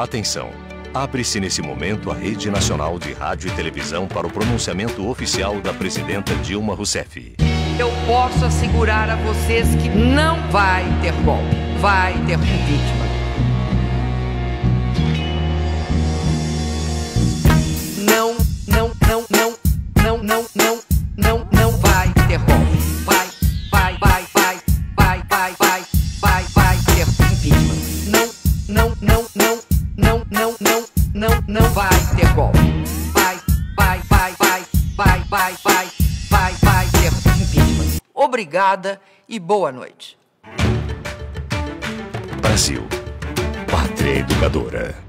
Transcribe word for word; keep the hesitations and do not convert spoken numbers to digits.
Atenção! Abre-se nesse momento a Rede Nacional de Rádio e Televisão para o pronunciamento oficial da presidenta Dilma Rousseff. Eu posso assegurar a vocês que não vai ter golpe, vai ter impeachment. Não, não, não, não, não, não, não, não, não vai ter golpe. Vai, vai, vai, vai, vai, vai, vai, vai, vai ter impeachment. Não, não, não, não, não, não, não, não, não vai ter golpe. Vai, vai, vai, vai, vai, vai, vai, vai, vai ter impeachment. Obrigada e boa noite. Brasil, pátria educadora.